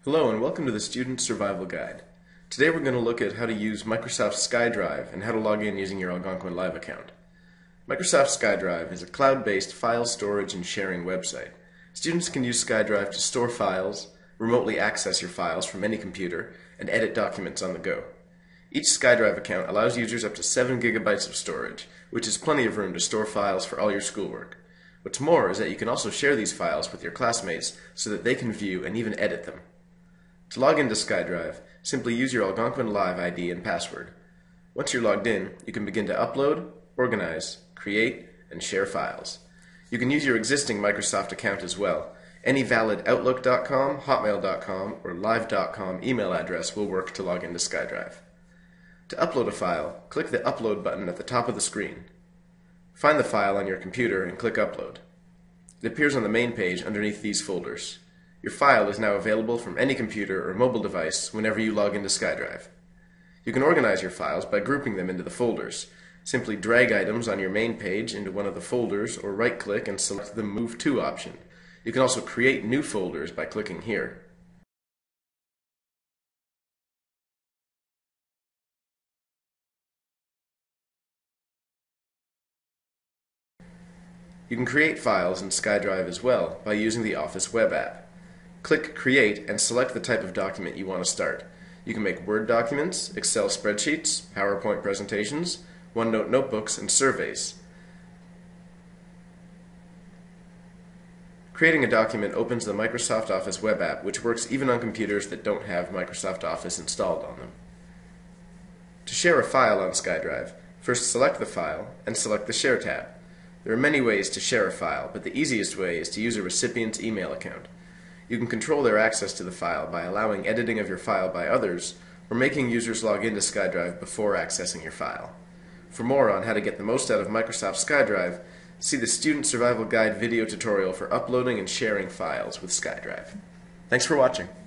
Hello and welcome to the Student Survival Guide. Today we're going to look at how to use Microsoft SkyDrive and how to log in using your Algonquin Live account. Microsoft SkyDrive is a cloud-based file storage and sharing website. Students can use SkyDrive to store files, remotely access your files from any computer, and edit documents on the go. Each SkyDrive account allows users up to 7 gigabytes of storage, which is plenty of room to store files for all your schoolwork. What's more is that you can also share these files with your classmates so that they can view and even edit them. To log into SkyDrive, simply use your Algonquin Live ID and password. Once you're logged in, you can begin to upload, organize, create, and share files. You can use your existing Microsoft account as well. Any valid Outlook.com, Hotmail.com, or Live.com email address will work to log into SkyDrive. To upload a file, click the Upload button at the top of the screen. Find the file on your computer and click Upload. It appears on the main page underneath these folders. Your file is now available from any computer or mobile device whenever you log into SkyDrive. You can organize your files by grouping them into the folders. Simply drag items on your main page into one of the folders or right-click and select the Move To option. You can also create new folders by clicking here. You can create files in SkyDrive as well by using the Office web app. Click Create and select the type of document you want to start. You can make Word documents, Excel spreadsheets, PowerPoint presentations, OneNote notebooks, and surveys. Creating a document opens the Microsoft Office web app, which works even on computers that don't have Microsoft Office installed on them. To share a file on SkyDrive, first select the file and select the Share tab. There are many ways to share a file, but the easiest way is to use a recipient's email account. You can control their access to the file by allowing editing of your file by others, or making users log into SkyDrive before accessing your file. For more on how to get the most out of Microsoft SkyDrive, see the Student Survival Guide video tutorial for uploading and sharing files with SkyDrive. Thanks for watching.